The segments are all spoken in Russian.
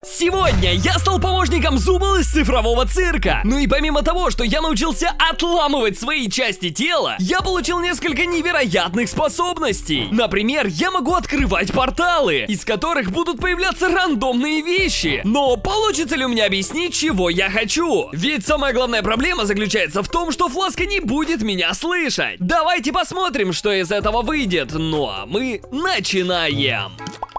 Сегодня я стал помощником Зубл из цифрового цирка. Ну и помимо того, что я научился отламывать свои части тела, я получил несколько невероятных способностей. Например, я могу открывать порталы, из которых будут появляться рандомные вещи. Но получится ли у меня объяснить, чего я хочу? Ведь самая главная проблема заключается в том, что Фласка не будет меня слышать. Давайте посмотрим, что из этого выйдет. Ну а мы начинаем.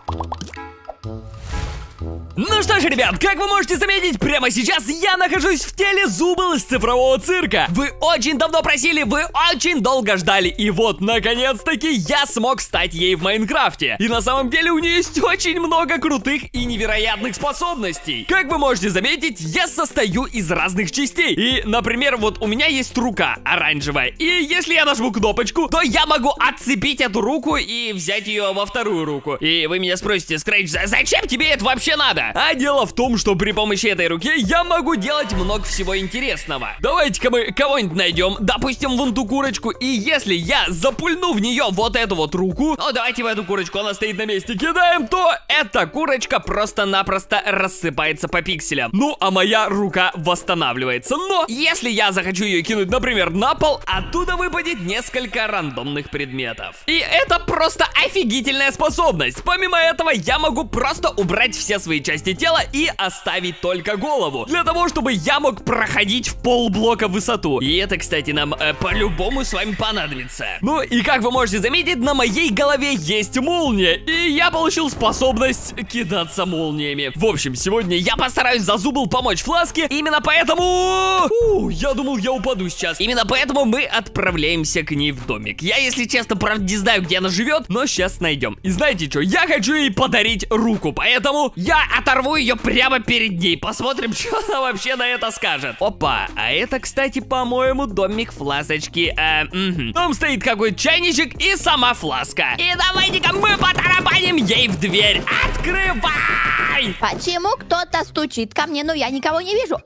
Ну что ж, ребят, как вы можете заметить, прямо сейчас я нахожусь в теле Зубл из цифрового цирка. Вы очень давно просили, вы очень долго ждали, и вот, наконец-таки, я смог стать ей в Майнкрафте. И на самом деле у нее есть очень много крутых и невероятных способностей. Как вы можете заметить, я состою из разных частей. И, например, вот у меня есть рука оранжевая, и если я нажму кнопочку, то я могу отцепить эту руку и взять ее во вторую руку. И вы меня спросите, Scratch, зачем тебе это вообще надо? А дело в том, что при помощи этой руки я могу делать много всего интересного. Давайте-ка мы кого-нибудь найдем, допустим, вон ту курочку, и если я запульну в нее вот эту вот руку, ну давайте в эту курочку, она стоит на месте, кидаем, то эта курочка просто-напросто рассыпается по пикселям. Ну, а моя рука восстанавливается. Но если я захочу ее кинуть, например, на пол, оттуда выпадет несколько рандомных предметов. И это просто офигительная способность. Помимо этого, я могу просто убрать все свои части тела и оставить только голову, для того, чтобы я мог проходить в полблока в высоту. И это, кстати, нам по-любому с вами понадобится. Ну и как вы можете заметить, на моей голове есть молния, и я получил способность кидаться молниями. В общем, сегодня я постараюсь за Зубл помочь Фласке, именно поэтому... я думал, я упаду сейчас. Именно поэтому мы отправляемся к ней в домик. Я, если честно, правда не знаю, где она живет, но сейчас найдем. И знаете что, я хочу ей подарить руку, поэтому я оторву ее прямо перед ней. Посмотрим, что она вообще на это скажет. Опа, а это, кстати, по-моему, домик Фласочки. Там стоит какой-то чайничек и сама Фласка. И давайте-ка мы потарабаним ей в дверь. Открывай! Почему кто-то стучит ко мне, но я никого не вижу?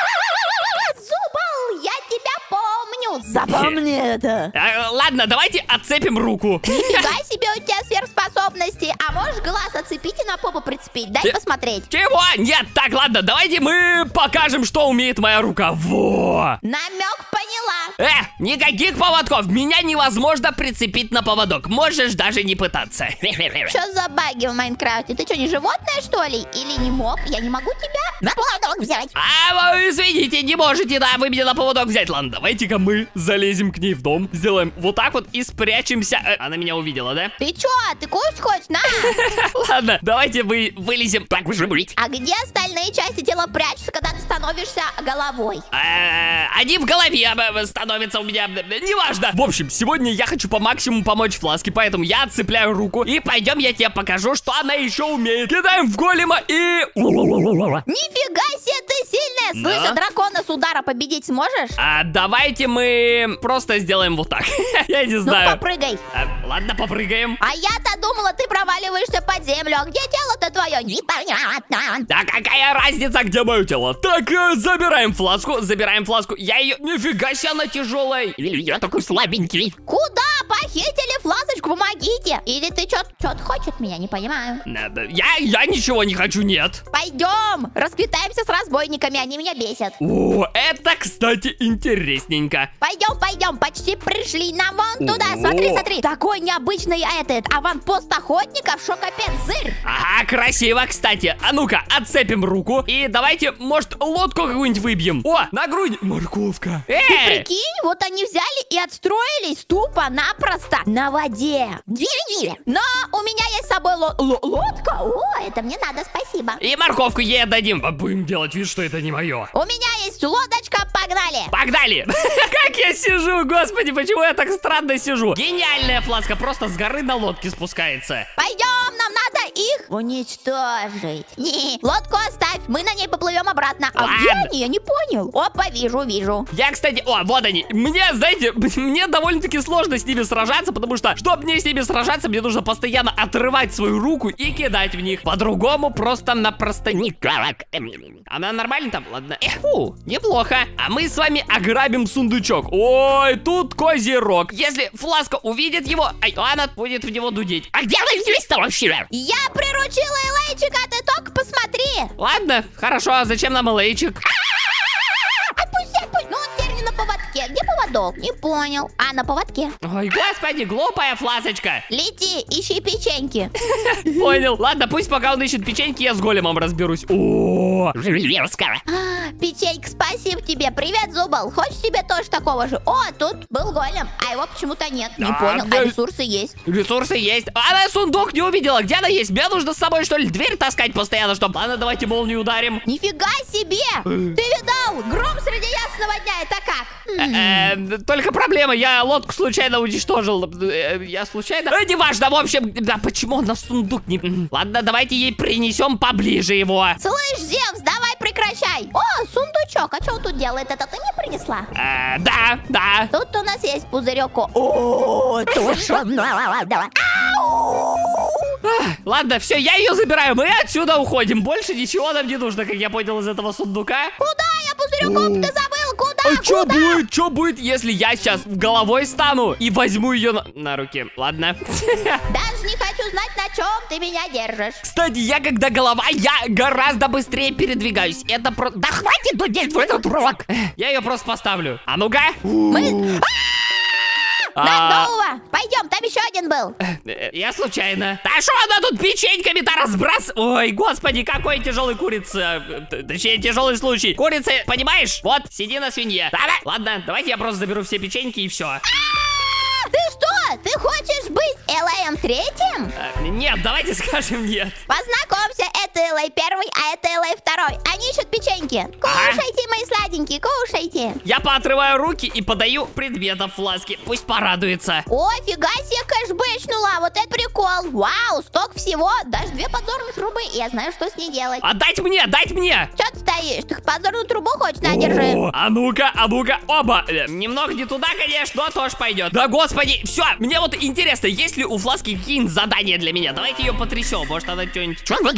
Зубл, я тебя помню. Запомни это. Ладно, давайте отцепим руку. Нифига себе у тебя сверхспособности. А можешь глаз отцепить и на попу прицепить? Дай посмотреть. Чего? Нет, так, ладно, давайте мы покажем, что умеет моя рука. Во! Намек поняла. Никаких поводков. Меня невозможно прицепить на поводок. Можешь даже не пытаться. Что за баги в Майнкрафте? Ты что, не животное, что ли? Или не мог? Я не могу тебя на поводок взять. Извините, не можете, да, вы меня на поводок взять. Ладно, давайте-ка мы залезем к ней в дом. Сделаем вот так вот и спрячемся. Она меня увидела, да? Ты чё? Ты кушать хочешь? На! Ладно, давайте вылезем. Так уж и быть. А где остальные части тела прячутся, когда ты становишься головой? Они в голове становятся у меня. Неважно. В общем, сегодня я хочу по максимуму помочь Фласке, поэтому я отцепляю руку. И пойдем, я тебе покажу, что она еще умеет. Кидаем в голема и... Нифига себе, ты сильная! Да? Слышь, дракона с удара победить сможешь? Давайте мы просто сделаем вот так. Я не знаю. Ну, попрыгай. Ладно, попрыгаем. А я-то думала, ты проваливаешься под землю. А где тело-то твое? Непонятно. Да какая разница, где мое тело? Так, забираем Фласку, Я ее... Нифига себе, она тяжелая. Я такой слабенький. Куда? Похитили Фласочку, помогите. Или ты что-то хочешь от меня, не понимаю. Я ничего не хочу, нет. Пойдем, расквитаемся с разбойниками, они меня бесят. О, это, кстати, интересненько. Пойдем, почти пришли. Нам вон туда, смотри. Такой необычный аванпост охотников, шо капец, зырь. Ага, красиво, кстати. А ну-ка, отцепим руку. И давайте, может, лодку какую-нибудь выбьем. О, на грудь морковка. Ты прикинь, вот они взяли и отстроились тупо-напросто на воде. Но у меня есть с собой лодка. О, это мне надо, спасибо. И морковку ей отдадим. Будем делать вид, что это не мое. У меня есть лодочка, погнали. Погнали. Как я сижу, господи, почему я так странно сижу? Гениальная Фласка, просто с горы на лодке спускается. Пойдем, нам надо их уничтожить. Лодку оставь, мы на ней поплывем обратно. А где они? Я не понял. Опа, вижу. Я, кстати, вот они. Мне, знаете, мне довольно-таки сложно с ними сражаться, потому что, чтобы мне с ними сражаться, мне нужно постоянно отрывать свою руку и кидать в них. По-другому просто-напросто никак. Она нормально там? Ладно. Неплохо. А мы с вами ограбим сундучок. Ой, тут козерог. Если Фласка увидит его, она будет в него дудеть. А где она здесь-то вообще? Я приручила Элейчика, ты только посмотри. Тяни. Ладно, хорошо, а зачем нам лейчик? Отпусти. Ну, он теперь не на поводке. Где поводок? Не понял. А, на поводке. Ой, господи, глупая фласочка. Лети, ищи печеньки. Понял. Ладно, пусть пока он ищет печеньки, я с големом разберусь. О, Печенька, спасибо тебе. Привет, Зубл. Хочешь тебе тоже такого же? О, тут был голем, а его почему-то нет. Не понял, а ресурсы есть. Ресурсы есть. Она сундук не увидела. Где она есть? Мне нужно с собой, что ли, дверь таскать постоянно, чтобы... Ладно, давайте молнию ударим. Нифига себе! Ты видал? Гром среди ясного дня, это как? Только проблема, я лодку случайно уничтожил. Я случайно... неважно, в общем... Да, почему он на сундук не... Ладно, давайте ей принесем поближе его. Слышь, Зевс, давай прекращай. О, сундучок, а что он тут делает? Это ты мне принесла? Да. Тут у нас есть пузырек. О, тоже. Ладно, все, я ее забираю. Мы отсюда уходим. Больше ничего нам не нужно, как я понял из этого сундука. Куда я пузырьком? Ты забыл? Куда? А что будет, если я сейчас головой стану и возьму ее на руки? Ладно. Даже не хочу знать, на чем ты меня держишь. Кстати, я когда голова, я гораздо быстрее передвигаюсь. Это просто... Да хватит дудеть в этот рог. Я ее просто поставлю. А ну-ка. Нового. Пойдем, там еще один был. Я случайно. Да что она тут печеньками-то разбрас... Ой, господи, какой тяжелый курица. Точнее, тяжелый случай. Курица, понимаешь? Вот, сиди на свинье. Да-да. Ладно, давайте я просто заберу все печеньки и все. Ты что? Ты хочешь быть Элэем третьим? Нет, давайте скажем нет. Познакомься, это Элэй первый, а это Элэй второй. Они ищут печеньки. Кушайте, мои сладенькие, кушайте. Я поотрываю руки и подаю предметов фласке. Пусть порадуется. О, фига себе кэшбэчнула. Вот это прикол. Вау, столько всего. Даже 2 подзорных трубы. Я знаю, что с ней делать. Дать мне, дать мне. Что ты стоишь? Ты подзорную трубу хочешь? На, держи. А ну-ка, оба. Немного не туда, конечно, но тоже пойдет. Да, господи, все, мне вот интересно, есть ли у фласки какие-нибудь задания для меня? Давайте ее потрясем, может она что-нибудь...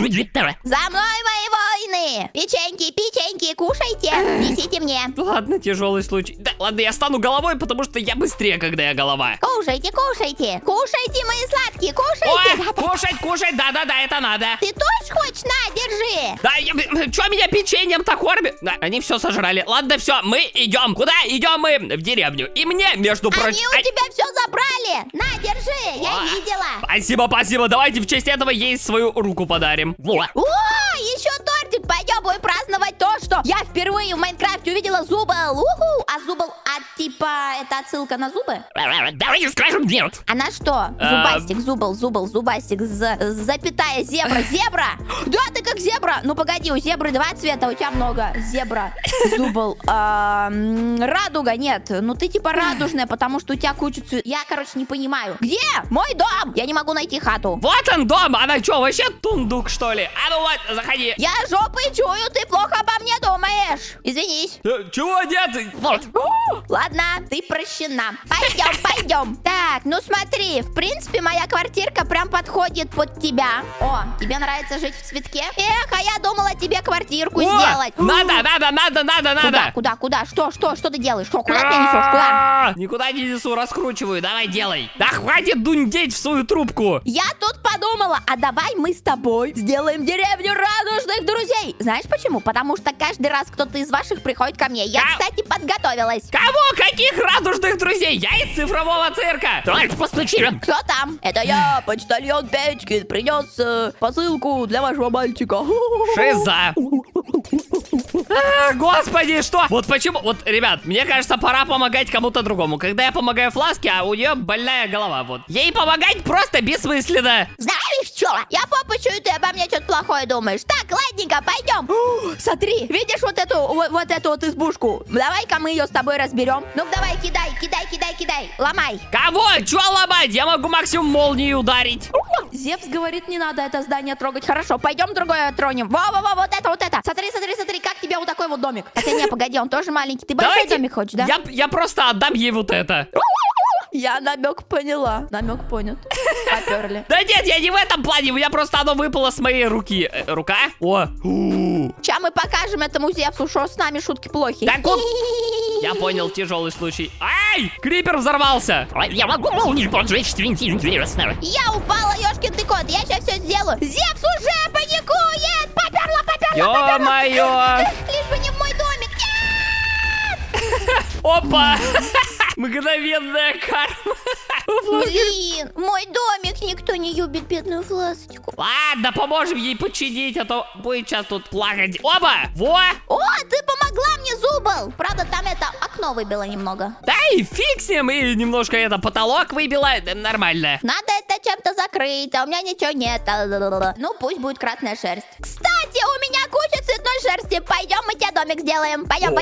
За мной, мои воины! Печеньки, кушайте. Несите мне. Ладно, тяжелый случай. Да, ладно, я стану головой, потому что я быстрее, когда я голова. Кушайте. Кушайте, мои сладкие, кушайте. Ой, кушать, да, это надо. Ты тоже хочешь? На, держи. Да, что меня печеньем-то кормят? Да, они все сожрали. Ладно, все, мы идем. Куда идем мы? В деревню. И мне, между прочим... Они у тебя все забрали. На, держи, я видела. Спасибо. Давайте в честь этого ей свою руку подарим. О, еще тортик. Пойдем, будем праздновать то, что я впервые в Майнкрафте увидела Зубл. А Зубл, типа, это отсылка на зубы? Давайте скажем нет. А на что? Зубастик, зубастик, запятая, зебра. Да, ты как зебра. Ну, погоди, у зебры 2 цвета, у тебя много. Зебра, зубл, радуга, нет. Ну, ты типа радужная, потому что у тебя куча цветов. Я, короче, не понимаю. Где мой дом? Я не могу найти хату. Вот он дом, она что, вообще тундук, что ли? А ну вот, заходи. Я жопой чую, ты плохо обо мне думаешь. Извинись. Чего нет? Вот. Ладно, ты прощена. Пойдем. Так, ну смотри, в принципе, моя квартирка прям подходит под тебя. О, тебе нравится жить в цветке? Эх, а я думала тебе квартирку сделать. Надо. Куда? Что ты делаешь? Куда ты несешь? Куда? Никуда не несу, раскручиваю, давай делай. Да хватит дундеть в свою трубку. Я тут подумала, а давай мы с тобой сделаем деревню радужных друзей. Знаешь почему? Потому что каждый раз кто-то из ваших приходит ко мне. Я, кстати, подготовилась. Кого? Каких радужных друзей? Я из цифрового цирка. Давайте постучим. Кто там? Это я, почтальон Печкин, принес посылку для вашего мальчика. Шиза. Господи, что? Вот почему? Вот, ребят, мне кажется, пора помогать кому-то другому. Когда я помогаю фласке, а у нее больная голова, вот. Ей помогать просто бессмысленно. Знаешь что? Я попу чую, ты обо мне что-то плохое думаешь. Так, ладненько, пойдем. Смотри, видишь вот эту избушку? Давай-ка мы ее с тобой разберем. Ну давай, кидай. Ломай. Кого? Чё ломать? Я могу максимум молнией ударить. Зевс говорит, не надо это здание трогать. Хорошо, пойдем другое тронем. Во, вот это. Смотри, как тебе вот такой вот домик. Хотя не, погоди, он тоже маленький. Ты большой домик хочешь, да? Я просто отдам ей вот это. Я намек поняла. Намек понят. Поперли. Да нет, я не в этом плане. У меня просто оно выпало с моей руки. Рука? О. Сейчас мы покажем этому Зевсу, что с нами шутки плохие. Так вот. Я понял, тяжелый случай. Ай! Крипер взорвался. Я могу молнию поджечь, твинти, интересно. Я упала, ёшкин ты кот. Я сейчас все сделаю. Зевс уже паникует. Поперла. Ё-моё! Лишь бы не в мой домик. Опа! Мгновенная карма. Блин, мой домик, никто не любит бедную Фласочку. Ладно, поможем ей починить, а то будет сейчас тут плакать. Оба! Во! О, ты помогла мне, Зубл. Правда, там это окно выбило немного. Да и фиг с ним, и немножко это потолок выбило, нормально. Надо это чем-то закрыть, а у меня ничего нет. Ну, пусть будет красная шерсть. Кстати, у меня куча цветной шерсти. Пойдем, мы тебе домик сделаем. Пойдем.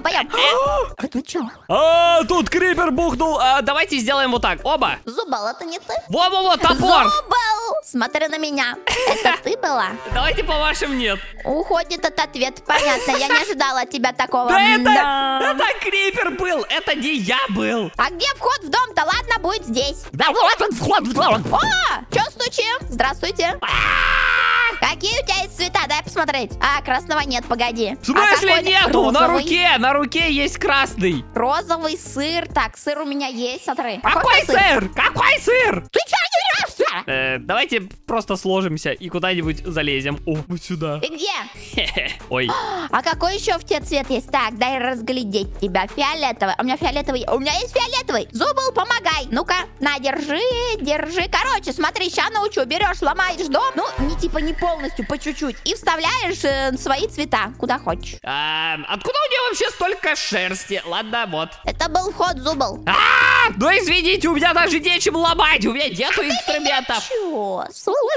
Это что? А, тут крипер бухнул. Давайте сделаем вот так. Оба. Зубл, это не ты? Во-во-во, топор. Зубл, смотри на меня. Это ты была? Давайте по-вашему нет. Уходит от ответа, понятно. Я не ожидала от тебя такого. Да это крипер был, это не я был. А где вход в дом-то? Ладно, будет здесь. Да вот он вход в дом. О, чё стучим? Здравствуйте. Какие у тебя есть цвета? Дай посмотреть. А, красного нет, погоди. В смысле какой нету? розовый? На руке есть красный. Розовый сыр. Так, сыр у меня есть, смотри. Какой сыр? Какой сыр? Ты чё не нравишься? Давайте просто сложимся и куда-нибудь залезем. О, вот сюда. Ты где? Ой. А какой еще в тебе цвет есть? Так, дай разглядеть тебя. Фиолетовый. У меня фиолетовый. У меня есть фиолетовый. Зубл, помогай. Ну-ка, на, держи. Короче, смотри, сейчас научу. Берешь, ломаешь дом. Ну, не полностью, по чуть-чуть. И вставляешь свои цвета, куда хочешь. Откуда у нее вообще столько шерсти? Ладно, вот. Это был вход, Зубл. Ну извините, у меня даже нечем ломать. У меня нету инструментов. Чё?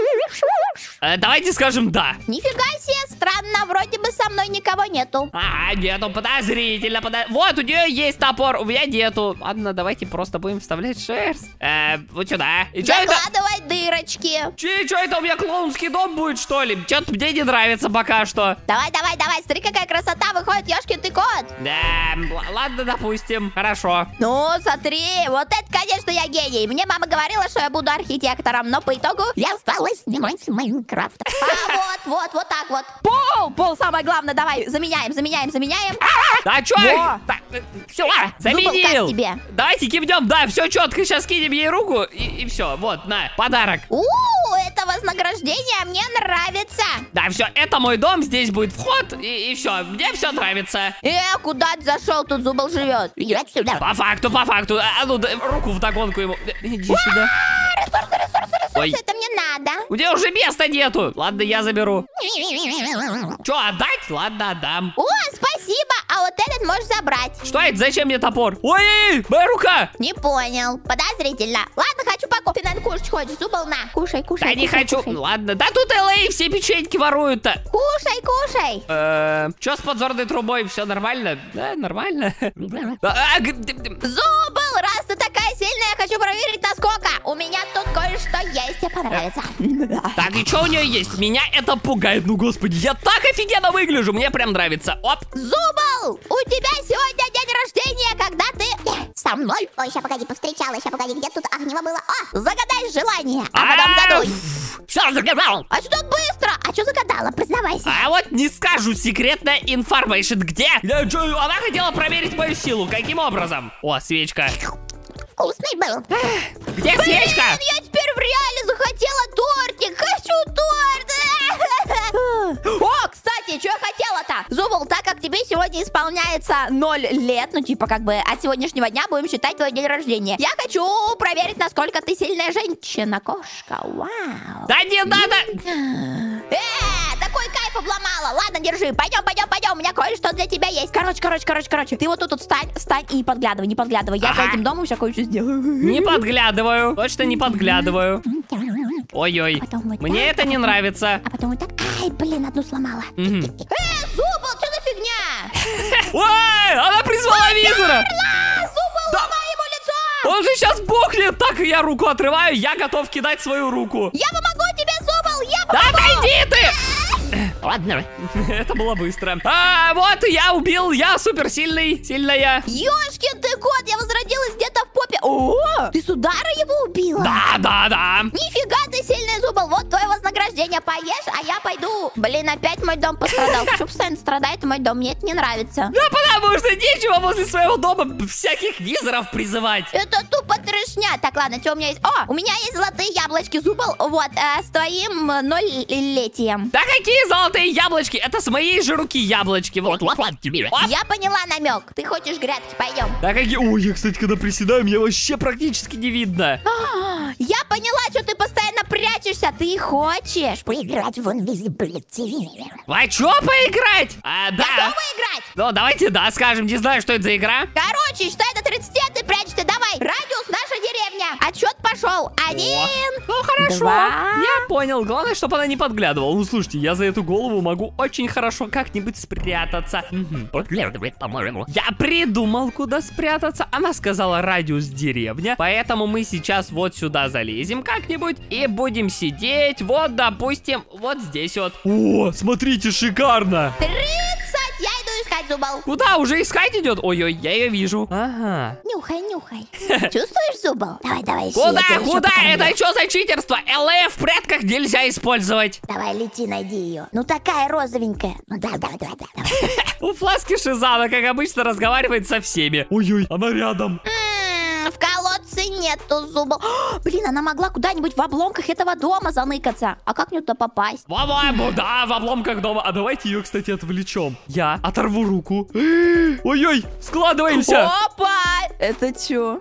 Давайте скажем да. Нифига себе, странно. Вроде бы со мной никого нету. Нету, подозрительно. Вот, у нее есть топор, у меня нету. Ладно, давайте просто будем вставлять шерсть. Вот сюда. И чё это? Закладывай дырочки. Чё это у меня клоунский дом будет, что ли? Чё-то мне не нравится пока что. Давай. Смотри, какая красота выходит, ёшкин ты кот. Да, ладно, допустим. Хорошо. Ну, смотри, вот это, конечно, я гений. Мне мама говорила, что я буду архитектором, но по итогу Я осталась снимать Майнкрафт. вот так вот. Пол, самое главное, давай, заменяем. Да чё? Все, Заменил. Как тебе? Давайте кивнем, да, все четко. Сейчас кинем ей руку и все. Вот, на, подарок. Это вознаграждение мне нравится. Да, все, это мой дом, здесь будет вход, и все, мне все нравится. Куда ты зашел? Тут Зубл живет. идет сюда. По факту. А ну, руку вдогонку ему. Иди сюда. Ой. Это мне надо. У тебя уже места нету. Ладно, я заберу. Че, отдать? Ладно, отдам. О, спасибо. А вот этот можешь забрать. Что это? Зачем мне топор? Ой, моя рука. Не понял. Подозрительно. Ладно, хочу покупать. Ты, наверное, кушать хочешь. Зубл, на. Кушай. Да не хочу. Ладно. Да тут LA все печеньки воруют-то. Кушай. Че с подзорной трубой? Все нормально? Да, нормально. Зубл, раз ты такая сильная, я хочу проверить, насколько. У меня тут кое-что есть. Тебе понравится. Так, и что у нее есть? Меня это пугает. Ну, господи, я так офигенно выгляжу. Мне прям нравится. Оп. Зубл, у тебя сегодня день рождения, когда ты... Со мной. Ой, сейчас погоди, повстречалась. Сейчас погоди, где тут огнево было? Загадай желание, а потом задуй. Все, загадал. А что так быстро? А что загадала? Признавайся. А вот не скажу, секретная информация. Где? Она хотела проверить мою силу. Каким образом? О, свечка. Вкусный был. Где свечка? Блин, я теперь в реале захотела тортик. Хочу торт. О, кстати, что я хотела-то? Зубл, так как тебе сегодня исполняется 0 лет, ну типа как бы от сегодняшнего дня будем считать твой день рождения. Я хочу проверить, насколько ты сильная женщина-кошка. Вау. Да не надо. Такой кайф обломала. Ладно, держи. Пойдем. У меня кое-что для тебя есть. Короче. Ты вот тут встань и не подглядывай. Я за этим домом сейчас кое-что сделаю. Не подглядываю. Точно не подглядываю. Ой-ой. Мне это не нравится. А потом вот так. Ай, блин, одну сломала. Зубл, что за фигня? Ой, она призвала визора. Зубл, ломай ему лицо. Он же сейчас бухнет. Так, я руку отрываю. Я готов кидать свою руку. Я помогу тебе, Зубл, Да отойди ты! Ладно. Это было быстро. Вот, я убил, я суперсильный, сильная. Ёшкин ты кот, я возродилась где-то в попе. О, ты с удара его убила? Да. Нифига ты сильный, Зубл. Вот твое вознаграждение, поешь, а я пойду. Блин, опять мой дом пострадал. Почему постоянно страдает мой дом? Мне это не нравится. Да потому что нечего возле своего дома всяких визоров призывать. Это тупо трешня. Так, ладно, что у меня есть? О, у меня есть золотые яблочки, Зубл. Вот, с твоим 0-летием. Да какие золотые яблочки? Это с моей же руки яблочки. Вот. Я поняла намек. Ты хочешь грядки, пойдем. Да какие... Ой, я, кстати, когда приседаю, меня вообще практически не видно. Я поняла, что ты постоянно прячешься. Ты хочешь Поиграть в Invisibility. А чё поиграть? Да. Готова играть? Ну, давайте да скажем. Не знаю, что это за игра. Короче, считай до 30, ты прячешься. Давай. Радиус, наша деревня. Отсчет пошел. 1. Ну, хорошо. 2. Я понял. Главное, чтобы она не подглядывала. Ну, слушайте, я за эту голову могу очень хорошо как-нибудь спрятаться. По-моему. Я придумал, куда спрятаться. Она сказала радиус деревня. Поэтому мы сейчас вот сюда залезем как-нибудь и будем сидеть. Вот, допустим, вот здесь вот. О, смотрите, шикарно. 30. Я иду искать, Зубл. Куда? Уже искать идет? Ой-ой, я ее вижу. Ага. Нюхай, нюхай. Чувствуешь, Зубл? Давай. Куда? я тебя еще Куда? покормлю. Это что за читерство? ЛФ в предках нельзя использовать. Давай, лети, найди ее. Ну, такая розовенькая. Ну да. У Фласки Шизана, как обычно, разговаривает со всеми. Ой-ой, она рядом. В колодце нету, Зубл. О, блин, она могла куда-нибудь в обломках этого дома заныкаться. А как мне туда попасть? По-моему, да, в обломках дома. А давайте ее, кстати, отвлечем. Я оторву руку. Ой-ой, складываемся. Опа! Это чё?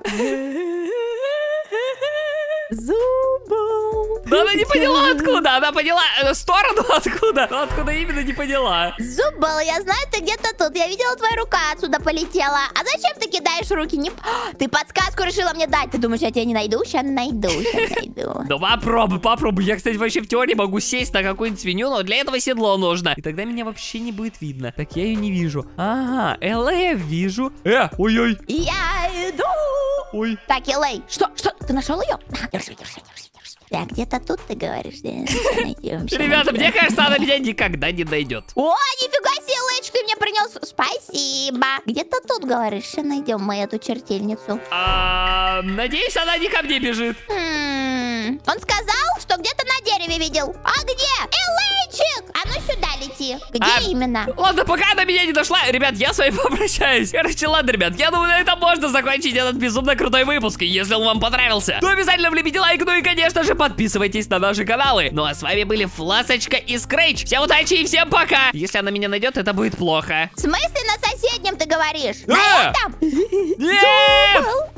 Зубл. Да она не поняла откуда. Она поняла сторону откуда. Но откуда именно не поняла. Зубл, я знаю, ты где-то тут. Я видела, твоя рука отсюда полетела. А зачем ты кидаешь руки? Не... Ты подсказку решила мне дать. Ты думаешь, я тебя не найду? Сейчас найду. Ну попробуй. Я, кстати, вообще в теории могу сесть на какую-нибудь свинью, но для этого седло нужно. И тогда меня вообще не будет видно. Так я ее не вижу. Ага, ЛФ вижу. Ой-ой. Я иду. Ой. Так, Элей, что? Ты нашел ее? Держи. Так, где-то тут ты говоришь? Ребята, мне кажется, она меня никогда не найдет. О, нифига себе, Лэч, ты мне принес. Спасибо. Где-то тут, говоришь, что найдем мы эту чертельницу. Надеюсь, она не ко мне бежит. Он сказал, что где-то на дереве видел. А где? Элейчик! А ну сюда лети. Где именно? Ладно, пока она меня не нашла, ребят, я с вами попрощаюсь. Короче, ладно, ребят, я думаю, на этом можно закончить этот безумно крутой выпуск. И если он вам понравился, то обязательно влепите лайк, ну и, конечно же, подписывайтесь на наши каналы. Ну а с вами были Фласочка и Скрэйч. Всем удачи и всем пока. Если она меня найдет, это будет плохо. В смысле на соседнем ты говоришь? На этом? Нет! Зубл!